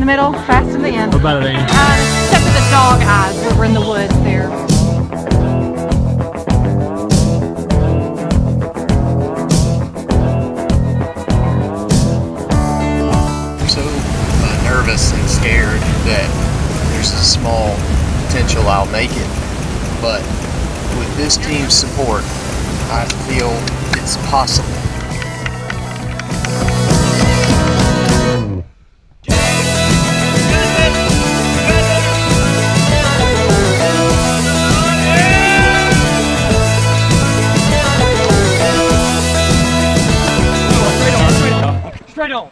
middle, fast in the end. What about it, Amy? Except for the dog eyes over in the woods there. Nervous and scared that there's a small potential I'll make it, but with this team's support I feel it's possible. Straight on.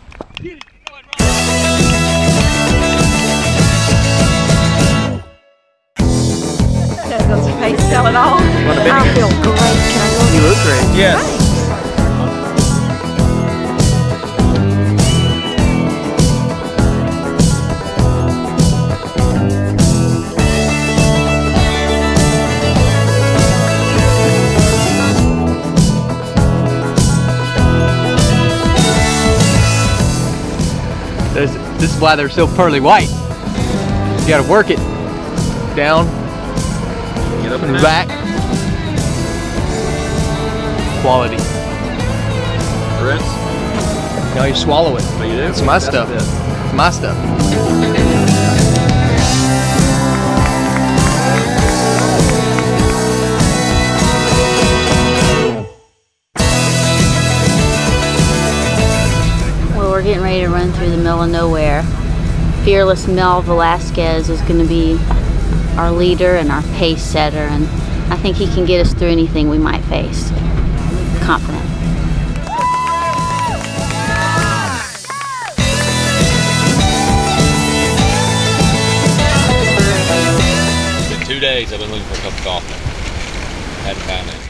Does your face sell it all? I feel great. Can I go? You look great. Yes. This is why they're so pearly white. You gotta work it down, Get up and back. Quality. Rinse. Now you swallow it. But you do? It's my stuff. It's my stuff. We're getting ready to run through the middle of nowhere. Fearless Mel Velasquez is going to be our leader and our pace setter, and I think he can get us through anything we might face. Confident. It's been 2 days I've been looking for a cup of coffee. Hadn't found it.